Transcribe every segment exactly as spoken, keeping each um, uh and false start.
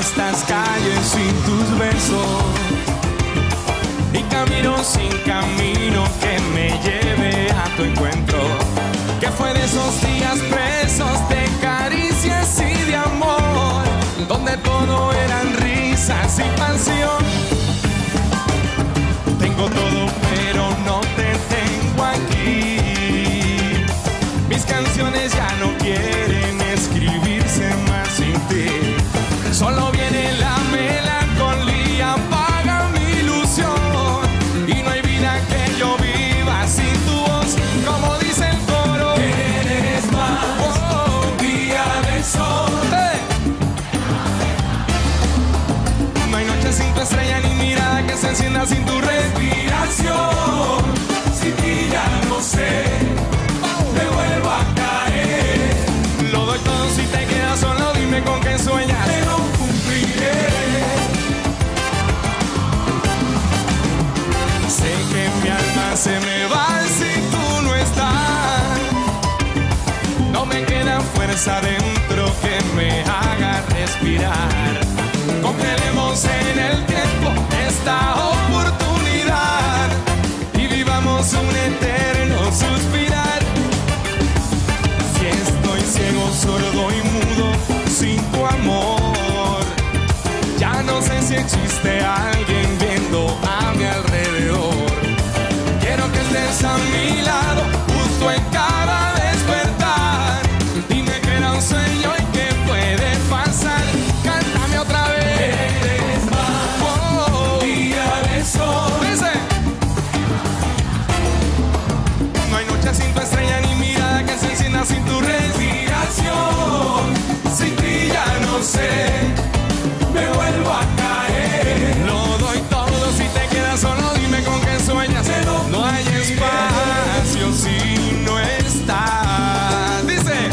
estas calles sin tus besos y camino sin camino que me lleve a tu encuentro. Que fue de esos días presos de caricias y de amor, donde todo eran risas y pasión. Tengo todo pero no te tengo aquí. Mis canciones ya no quieren escribirse más sin ti. Solo viene la melancolía, apaga mi ilusión, y no hay vida que yo viva sin tu voz. Como dice el coro, eres más oh, un día de sol. hey. No hay noche sin tu estrella ni mirada que se encienda sin tu respiración. Sin ti ya no sé, me vuelvo a caer. Lo doy todo si te quedas solo, dime con qué sueñas. Te lo cumpliré. Sé que mi alma se me va si tú no estás. No me queda fuerza dentro que me haga respirar. Congelemos en el tiempo esta oportunidad y vivamos un eterno suspirar. Si estoy ciego, sordo y mudo sin tu amor, ya no sé si existe alguien viendo a mi alrededor. Quiero que estés a mi lado justo en cada despertar. Dime que era un sueño y que puede pasar. Cántame otra vez. Eres más Oh, día de sol. dice. No hay noche sin tu estrella ni mirada que se encienda sin tu respiración. Sin ti ya no sé, me vuelvo a caer. Lo doy todo si te quedas solo, dime con qué sueñas. No hay espacio si no estás. Dice.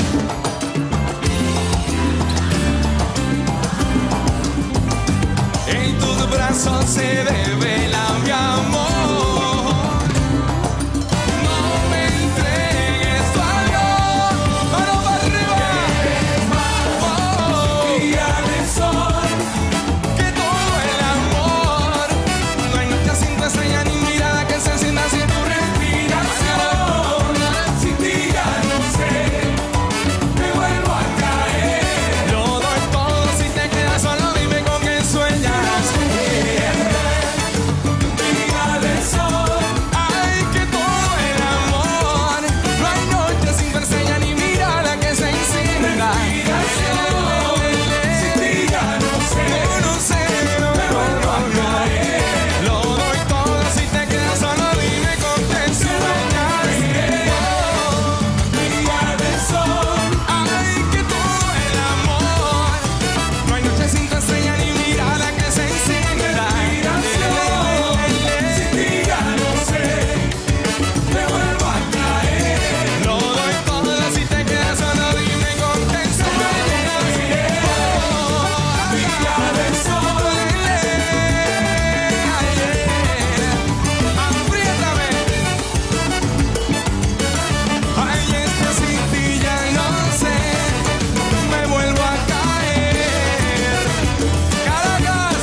En tus brazos se devela mi amor. No me entregues tu adiós. Mano para arriba. Eres más Oh, día de sol. que todo el amor. No hay noche sin tu estrella ni mirada que se encienda sin tu respiración. Sin ti ya no sé, me vuelvo a caer. Lo doy todo si te quedas solo, dime con qué sueñas. Día de sol. Ay, que todo el amor. No hay noche sin tu estrella ni mirada que se encienda. Sin ti ya no sé, Yo no sé, no me vuelvo a caer. lo doy todo si te quedas solo, dime con qué sueñas. Día de sol. Ay, que todo el amor. No hay noche sin tu estrella ni mirada que se encienda. Sin ti ya no sé, me vuelvo a caer. Lo doy todo si te quedas solo, dime con qué sueñas. Día de sol. Apriétame. Ay, es que sin ti ya no sé, me vuelvo a caer. Caracas,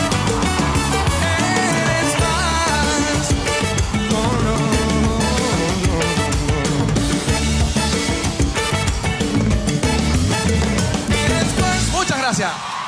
eres más. No, no, no. Eres más. Muchas gracias.